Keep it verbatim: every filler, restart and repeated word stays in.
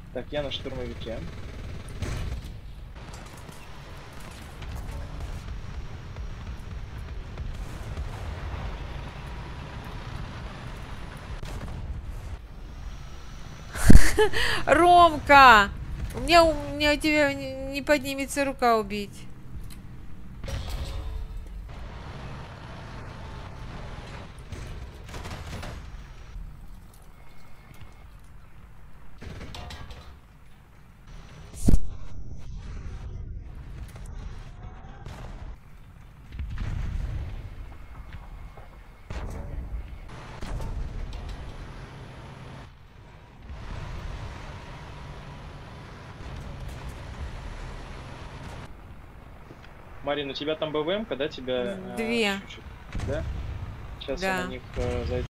Так, я на штурмовике. Ромка! У меня, у меня у тебя не не поднимется рука убить. Марина, у тебя там БВМ, когда тебя Две. чуть-чуть, да? Сейчас я Да. на них э, зайду.